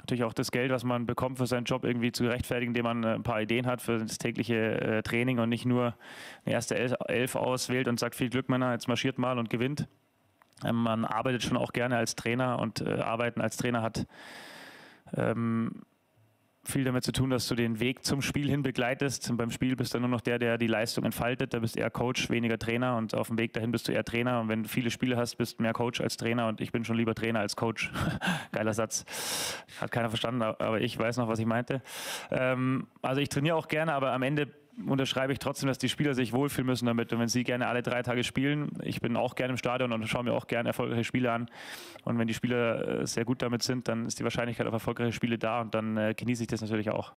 natürlich auch das Geld, was man bekommt für seinen Job, irgendwie zu gerechtfertigen, indem man ein paar Ideen hat für das tägliche Training und nicht nur eine erste Elf auswählt und sagt, viel Glück, Männer, jetzt marschiert mal und gewinnt. Man arbeitet schon auch gerne als Trainer und Arbeiten als Trainer hat viel damit zu tun, dass du den Weg zum Spiel hin begleitest. Und beim Spiel bist du nur noch der die Leistung entfaltet. Da bist du eher Coach, weniger Trainer. Und auf dem Weg dahin bist du eher Trainer. Und wenn du viele Spiele hast, bist du mehr Coach als Trainer. Und ich bin schon lieber Trainer als Coach. Geiler Satz. Hat keiner verstanden, aber ich weiß noch, was ich meinte. Also ich trainiere auch gerne, aber am Ende unterschreibe ich trotzdem, dass die Spieler sich wohlfühlen müssen damit. Und wenn sie gerne alle 3 Tage spielen, ich bin auch gerne im Stadion und schaue mir auch gerne erfolgreiche Spiele an. Und wenn die Spieler sehr gut damit sind, dann ist die Wahrscheinlichkeit auf erfolgreiche Spiele da und dann genieße ich das natürlich auch.